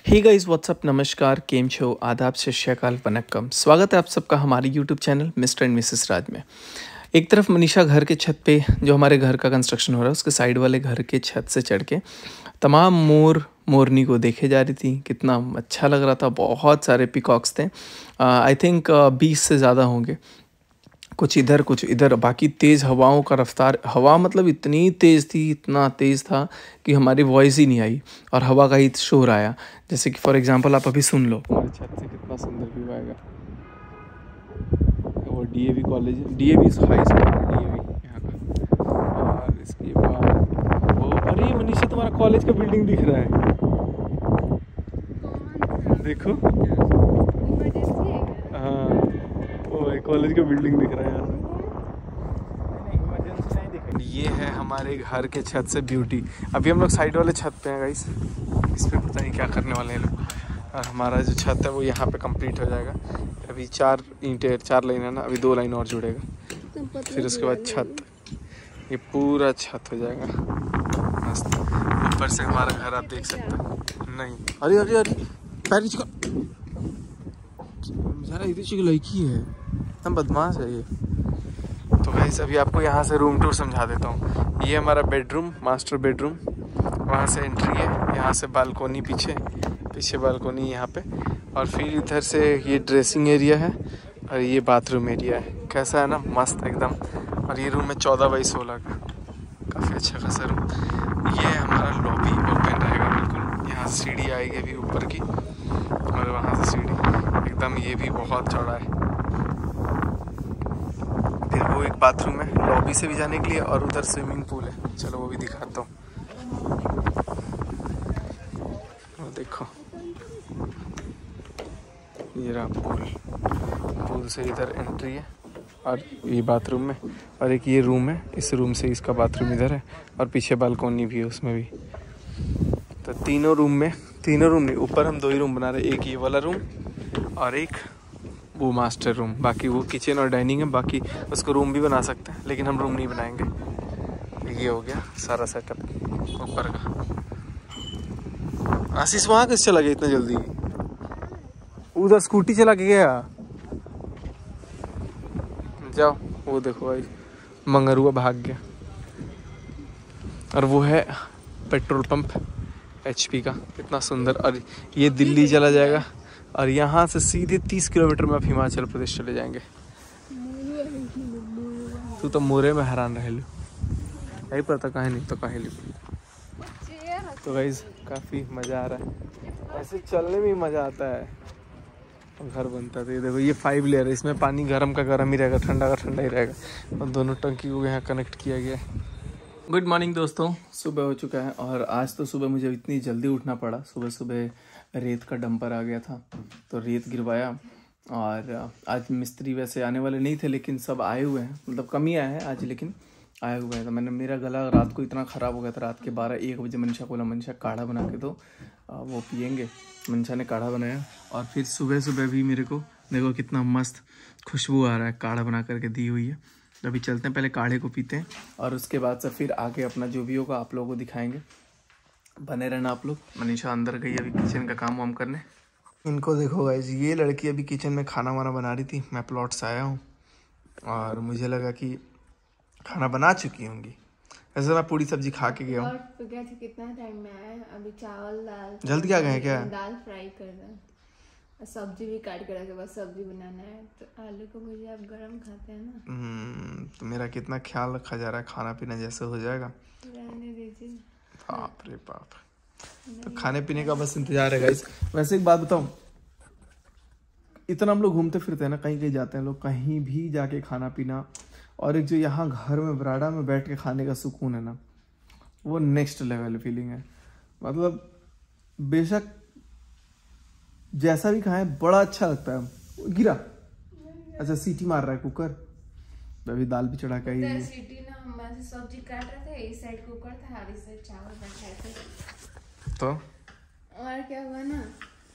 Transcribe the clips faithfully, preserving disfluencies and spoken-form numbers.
Hey guys what's up, नमस्कार, केम छो, आदाब, सत श्री अकाल, वनक्कम। स्वागत है आप सबका हमारे YouTube channel mister and missus Raj में। एक तरफ मनीषा घर के छत पे, जो हमारे घर का कंस्ट्रक्शन हो रहा है उसके साइड वाले घर के छत से चढ़ के तमाम मोर मोरनी को देखे जा रही थी। कितना अच्छा लग रहा था। बहुत सारे पिकॉक्स थे, आई थिंक बीस से ज़्यादा होंगे। कुछ इधर कुछ इधर। बाकी तेज़ हवाओं का रफ्तार, हवा मतलब इतनी तेज़ थी, इतना तेज़ था कि हमारी वॉइस ही नहीं आई और हवा का ही शोर आया। जैसे कि फॉर एग्जांपल आप अभी सुन लो, हमारे छत से कितना सुंदर व्यू आएगा। वो DAV college, DAV high school, DAV यहाँ का। और इसके बाद वो, अरे मनीषा तुम्हारा कॉलेज का बिल्डिंग दिख रहा है, देखो। हाँ, वो कॉलेज का बिल्डिंग दिख रहा है यार। ये है हमारे घर के छत से ब्यूटी। अभी हम लोग साइड वाले छत पे हैं गाइस, इस पे पता नहीं क्या करने वाले हैं लोग। और हमारा जो छत है वो यहाँ पे कंप्लीट हो जाएगा। अभी चार ईंटें, चार लाइन है ना, अभी दो लाइन और जुड़ेगा, फिर उसके बाद छत, ये पूरा छत हो जाएगा मस्त। ऊपर से हमारा घर आप देख सकते हो। नहीं, अरे अरे अरे पैर चुका यार, इतनी चीज लड़की है, हम बदमाश है ये। तो गाइस अभी आपको यहाँ से रूम टूर समझा देता हूँ। ये हमारा बेडरूम, मास्टर बेडरूम, वहाँ से एंट्री है, यहाँ से बालकोनी, पीछे पीछे बालकोनी यहाँ पे, और फिर इधर से ये ड्रेसिंग एरिया है और ये बाथरूम एरिया है। कैसा है ना, मस्त एकदम। और ये रूम है चौदह बाई सोलह का, काफ़ी अच्छा खासा रूम। ये हमारा लॉबी ओपन रहेगा बिल्कुल, यहाँ सीढ़ी आएगी अभी ऊपर की, और वहाँ से सीढ़ी एकदम, ये भी बहुत चौड़ा है। फिर वो एक बाथरूम है लॉबी से भी जाने के लिए, और उधर स्विमिंग पूल है, चलो वो भी दिखाता हूँ। वो देखो, ये रहा पूल, पूल से इधर एंट्री है और ये बाथरूम में, और एक ये रूम है, इस रूम से इसका बाथरूम इधर है, और पीछे बालकोनी भी है उसमें भी। तो तीनों रूम में, तीनों रूम नहीं, ऊपर हम दो ही रूम बना रहे हैं, एक ये वाला रूम और एक वो मास्टर रूम। बाकी वो किचन और डाइनिंग है, बाकी उसको रूम भी बना सकते हैं, लेकिन हम रूम नहीं बनाएंगे। ये हो गया सारा सेटअप ऊपर का। आशीष वहाँ किस चला गया इतना जल्दी? उधर स्कूटी चला के गया। जाओ, वो देखो भाई, मंगरुआ भाग गया। और वो है पेट्रोल पंप एचपी का, कितना सुंदर। और ये दिल्ली चला जाएगा, और यहाँ से सीधे तीस किलोमीटर में आप हिमाचल प्रदेश चले जाएंगे। तू तो मोरे में हैरान रह लो, यही पता कहीं नहीं तो कहीं नहीं। तो गाइस काफ़ी मज़ा आ रहा है, ऐसे चलने में ही मज़ा आता है। घर बनता था, ये देखो, ये फाइव लेयर है, इसमें पानी गर्म का गर्म ही रहेगा, ठंडा का ठंडा ही रहेगा, और दोनों टंकी को यहाँ कनेक्ट किया गया है। गुड मॉर्निंग दोस्तों, सुबह हो चुका है, और आज तो सुबह मुझे इतनी जल्दी उठना पड़ा। सुबह सुबह रेत का डंपर आ गया था, तो रेत गिरवाया। और आज मिस्त्री वैसे आने वाले नहीं थे, लेकिन सब आए हुए हैं, मतलब कम ही आए हैं आज, लेकिन आए हुए हैं। तो मैंने, मेरा गला रात को इतना ख़राब हो गया था, रात के बारह एक बजे मनीषा बोला, मनीषा काढ़ा बना के दो, वो पियेंगे। मनीषा ने काढ़ा बनाया, और फिर सुबह सुबह भी मेरे को देखो कितना मस्त खुशबू आ रहा है, काढ़ा बना करके दी हुई है। अभी चलते हैं, पहले काढ़े को पीते हैं, और उसके बाद से फिर आगे अपना जो भी होगा आप लोगों को दिखाएंगे। बने रहना आप लोग। मनीषा अंदर गई अभी किचन का काम वाम करने। इनको देखो गाइस, ये लड़की अभी किचन में खाना वाना बना रही थी। मैं प्लॉट से आया हूँ और मुझे लगा कि खाना बना चुकी होंगी। ऐसे मैं पूरी सब्जी खा के गया हूँ। तो क्या थे, कितना टाइम में आया, अभी चावल दाल जल्दी आ गए हैं क्या? दाल फ्राई कर रहा है, सब्जी भी काट कर रखे, बस सब्जी बनाना है। तो आलू को भुजिया आप गरम खाते हैं ना। हम्म, तो मेरा कितना ख्याल रखा जा रहा है, खाना पीना जैसे हो जाएगा। रहने दीजिए। बाप रे बाप, तो खाने पीने का बस इंतजार है गाइस। वैसे एक बात बताऊं, इतना हम लोग घूमते फिरते हैं ना, कहीं कहीं जाते हैं लोग, कहीं भी जाके खाना पीना, और एक जो यहाँ घर में बराड़ा में बैठ के खाने का सुकून है ना, वो नेक्स्ट लेवल फीलिंग है। मतलब बेशक जैसा भी खाएं बड़ा अच्छा लगता है। गिरा, अच्छा सीटी मार रहा है कुकर, अभी दाल भी चढ़ा के आई। सीटी ना, हम सब्जी काट रहे थे, इस साइड कुकर था और इस साइड चावल बैठाए थे। तो और क्या हुआ ना,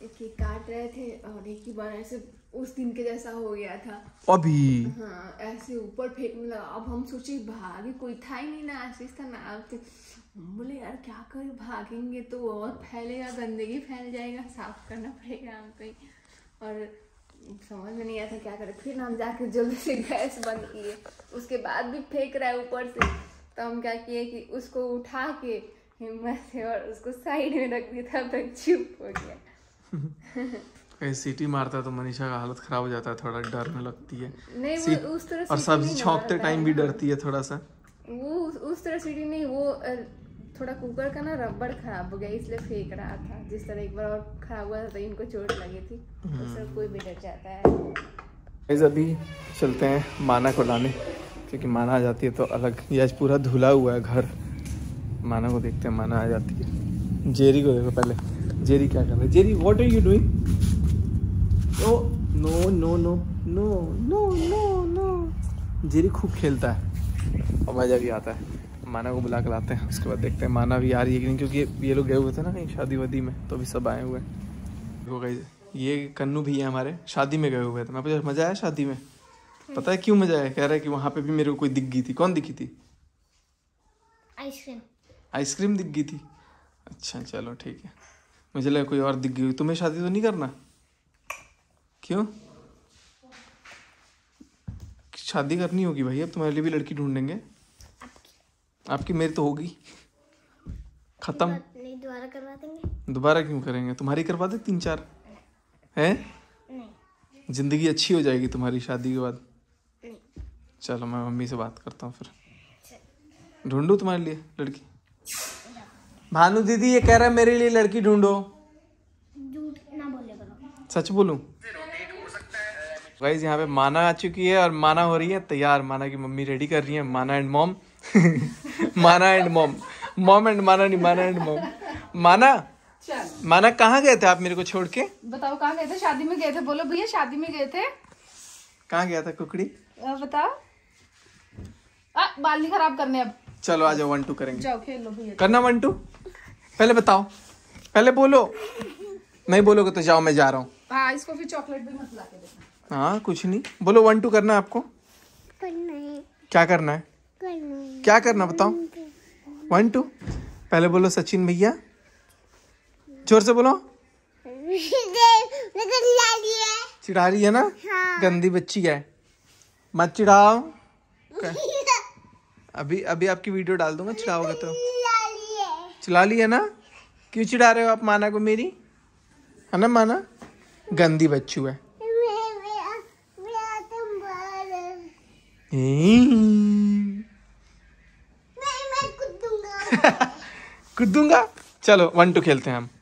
एक एक काट रहे थे और एक ही बार ऐसे उस दिन के जैसा हो गया था अभी। हाँ ऐसे ऊपर फेंकने लगा। अब हम सोचे भागे, कोई था ही नहीं ना, आशीष था ना। अब हम बोले यार क्या करें, भागेंगे तो और फैलेगा, गंदगी फैल जाएगा, साफ करना पड़ेगा हमको ही। और समझ में नहीं आया था क्या करें। फिर हम जाके जल्दी से गैस बंद किए, उसके बाद भी फेंक रहा है ऊपर से। तो हम क्या किए कि उसको उठा के हिम्मत से और उसको साइड में रख दिया था, तो चुप हो गया। सीटी मारता है तो मनीषा का हालत खराब हो जाता है, थोड़ा डरने लगती है। नहीं वो उस तरह और सब्जी छौंकते टाइम भी डरती है थोड़ा सा। वो उस तरह सीटी नहीं, वो थोड़ा कुकर का ना रबड़ खराब हो गया इसलिए फेंक रहा था। जिस तरह एक बार और खराब हुआ था तो इनको चोट लगी थी, उस तरह कोई भी डर जाता है। अभी चलते हैं माना को लाने, क्योंकि माना आ जाती है तो अलग। ये आज पूरा धुला हुआ है घर। माना को देखते हैं, माना आ जाती है। जेरी को देखो पहले, जेरी क्या कर रहा है। Jerry what are you doing? Oh no no no no no no no. Jerry खूब खेलता है और मज़ा भी आता है। माना को बुला कर लाते हैं, उसके बाद देखते हैं माना भी आ रही है कि नहीं, क्योंकि ये लोग गए हुए थे ना कहीं शादी वादी में, तो अभी सब आए हुए हैं। देखो गाइस, ये कन्नू भी है हमारे, शादी में गए हुए थे। मैं पूछा मज़ा आया शादी में? पता है क्यों मज़ा आया? कह रहा है कि वहाँ पे भी मेरे को कोई दिख गई थी। कौन दिखी थी? आइसक्रीम। आइसक्रीम दिख गई थी। अच्छा चलो ठीक है, मुझे लगा कोई और दिख गई। तुम्हें शादी तो नहीं करना? क्यों? शादी करनी होगी भाई, अब तुम्हारे लिए भी लड़की ढूंढेंगे। आपकी मेरी तो होगी खत्म। नहीं दोबारा करवा देंगे। दोबारा क्यों करेंगे? तुम्हारी करवा दे तीन चार हैं। नहीं, जिंदगी अच्छी हो जाएगी तुम्हारी शादी के बाद। नहीं। चलो मैं मम्मी से बात करता हूँ, फिर ढूंढूं तुम्हारे लिए लड़की। भानु दीदी ये कह रहा है मेरे लिए लड़की ढूंढो। झूठ ना बोले करो। सच बोलूं? गाइस यहाँ पे माना आ चुकी है और माना हो रही है तैयार। माना की मम्मी रेडी कर रही है, Mana and mom. Mana and mom, mom and Mana नहीं, माना एंड मॉम। माना माना कहाँ गए थे आप मेरे को छोड़ के? बताओ कहाँ गए थे? शादी में गए थे। बोलो भैया शादी में गए थे। कहाँ गया था कुकड़ी? बताओ। आ, बाल नहीं खराब करने अब। चलो आ जाओ, वन टू करेंगे। जाओ खेल लो भैया। करना वन टू? पहले बताओ, पहले बोलो। नहीं बोलोगे तो जाओ, मैं जा रहा हूँ। हाँ इसको फिर चॉकलेट भी मत ला के देना। हाँ कुछ नहीं, बोलो वन टू करना है आपको। करना है। क्या करना है? करना है। क्या करना बताओ। वन टू पहले बोलो सचिन भैया, जोर से बोलो। चिढ़ा रही है ना? हाँ। गंदी बच्ची है, मत चिढ़ाओ। अभी अभी आपकी वीडियो डाल दूंगा, चिढ़ाओगे तो। चिढ़ा ली है ना? क्यों चिढ़ा रहे हो आप माना को मेरी? है ना माना? गंदी बच्चू है। कूदूंगा। चलो वन टू खेलते हैं हम।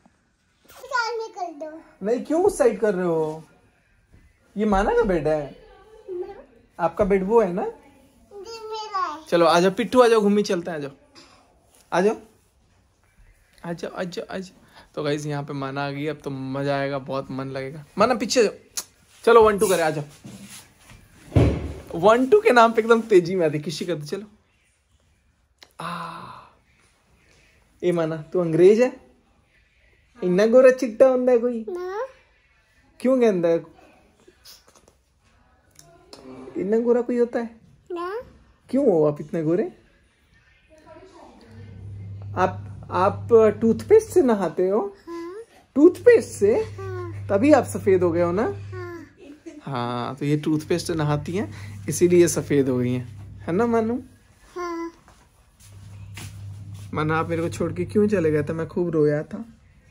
नहीं क्यों उस साइड कर रहे हो? ये माना का बेड है, आपका बेड वो है ना? चलो आ जाओ पिट्ठू, आ जाओ घूमी चलते हैं। आ जाओ आ जाओ आ जाओ आ जाओ आ जाओ। तो गाइस यहाँ पे माना आ गई, अब तो मजा आएगा, बहुत मन लगेगा। माना पीछे जाओ। चलो वन टू करे, आ जाओ। वन टू के नाम पे एकदम तेजी में आती किसी करते। चलो आ ए माना तू अंग्रेज है? इन्ना गोरा चिट्टा होता है कोई? क्यों कहता है इतना गोरा कोई होता है? ना। क्यों हो आप इतने गोरे? आप आप टूथपेस्ट से नहाते हो? हाँ। टूथपेस्ट से? हाँ। तभी आप सफेद हो गए हो ना? हाँ, हाँ तो ये टूथपेस्ट से नहाती हैं इसीलिए सफेद हो गई हैं, है ना मानू? हाँ। माना आप मेरे को छोड़ के क्यों चले गए थे? मैं खूब रोया था।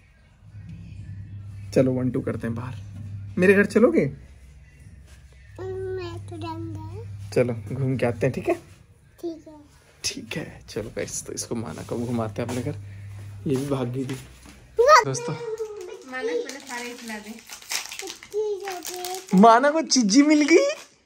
चलो वन टू करते हैं बाहर। मेरे घर चलोगे? मैं तो चलो घूम के आते हैं, ठीक है? ठीक है ठीक है चलो गाइस, तो इसको माना को घुमाते हैं अपने घर। ये भी भाग गई थी दोस्तों। माना को सारे खिला दे। माना को चिज्जी मिल गई।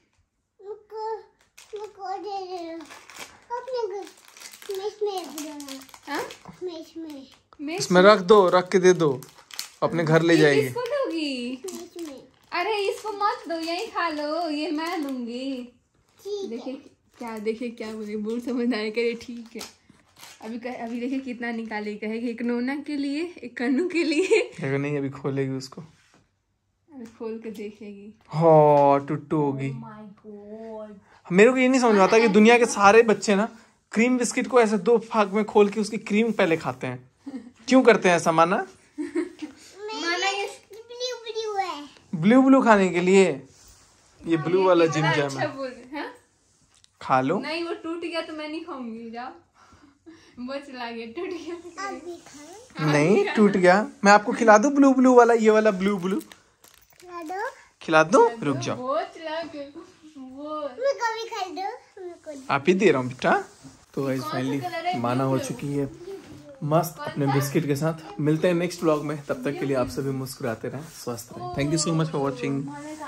इसमें रख दो, रख के दे दो, अपने घर ले जाएगी। इसको दोगी? अरे इसको मत दो, यही खा लो, ये मैं दूंगी। देखिए क्या, देखिए क्या बोले, बूढ़ समझ आए करे ठीक है। अभी कह, अभी देखिए कितना निकाले, कहेगी एक नोना के लिए एक कन्नू के लिए। देखो नहीं अभी खोलेगी उसको, अभी खोल के देखेगी। हाँ टुट्टू होगी। Oh my God। मेरे को ये नहीं समझ में आता कि दुनिया के सारे बच्चे ना क्रीम बिस्किट को ऐसे दो भाग में खोल के उसकी क्रीम पहले खाते हैं। क्यों करते हैं ऐसा माना? माना ये ब्लू ब्लू है। ब्लू ब्लू खाने के लिए। ये ब्लू वाला जिम बड़ा जैम अच्छा है, बोल रहे हैं। खा लो। नहीं वो टूट गया तो मैं नहीं खाऊंगी, जाओ। बच लागे टूट गया। अभी खाओ। नहीं टूट गया, मैं आपको खिला दूं ब्लू ब्लू वाला, ये वाला ब्लू ब्लू खा दो। खिला दूं? रुक जाओ, बच लागे वो। मैं कभी खा दो। मेरे को आप ही दे रहा हूँ बेटा। तो गाइस फाइनली माना हो चुकी है मस्त अपने बिस्किट के साथ। मिलते हैं नेक्स्ट व्लॉग में, तब तक के लिए आप सभी मुस्कुराते रहें, स्वस्थ रहें। Thank you so much for watching.